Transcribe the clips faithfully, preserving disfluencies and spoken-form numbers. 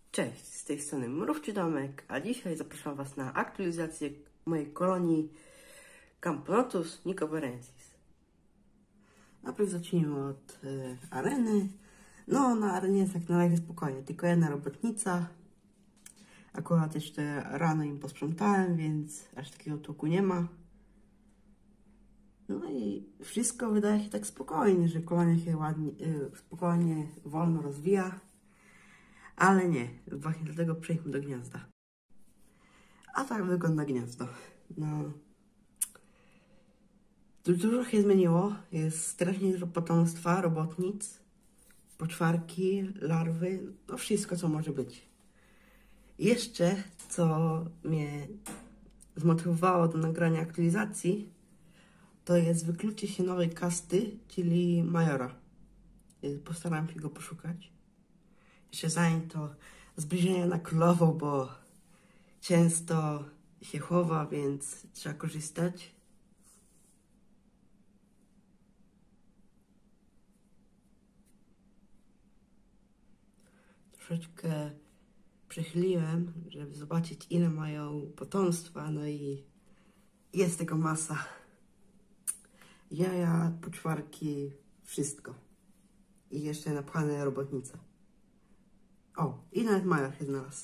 Cześć, z tej strony Mrówczy Domek, a dzisiaj zapraszam Was na aktualizację mojej kolonii Camponotus nicobarensis. Najpierw zacznijmy od y, areny. No, na arenie jest jak na razie spokojnie, tylko jedna robotnica. Akurat jeszcze rano im posprzątałem, więc aż takiego tłuku nie ma. No i wszystko wydaje się tak spokojnie, że kolonia się ładnie, y, spokojnie, wolno rozwija. Ale nie, właśnie dlatego przejdźmy do gniazda. A tak wygląda gniazdo. No. Dużo się zmieniło. Jest strasznie dużo potomstwa, robotnic, poczwarki, larwy, no wszystko co może być. Jeszcze, co mnie zmotywowało do nagrania aktualizacji, to jest wyklucie się nowej kasty, czyli majora. Postaram się go poszukać. Jeszcze zanim to zbliżenie na królową, bo często się chowa, więc trzeba korzystać. Troszeczkę przechyliłem, żeby zobaczyć, ile mają potomstwa, no i jest tego masa. Jaja, poczwarki, wszystko. I jeszcze napchane robotnice. O, i nawet major się znalazł.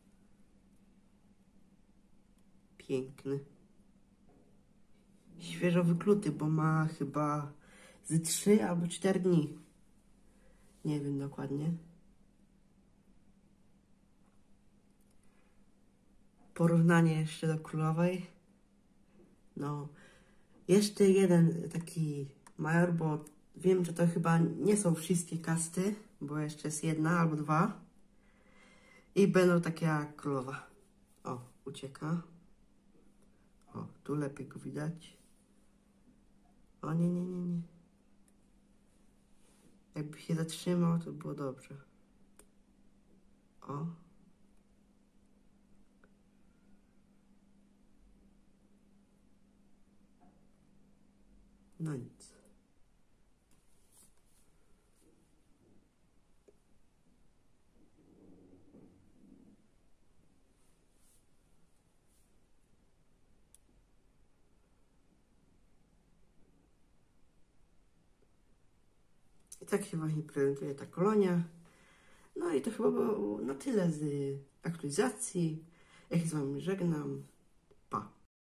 Piękny. Świeżo wykluty, bo ma chyba z trzy albo cztery dni. Nie wiem dokładnie. Porównanie jeszcze do królowej. No, jeszcze jeden taki major, bo wiem, że to chyba nie są wszystkie kasty, bo jeszcze jest jedna albo dwa. I będą takie jak królowa. O, ucieka. O, tu lepiej go widać. O, nie, nie, nie, nie. Jakby się zatrzymał, to było dobrze. O. No nic. I tak się właśnie prezentuje ta kolonia. No i to chyba było na tyle z aktualizacji. Ja się z Wami żegnam.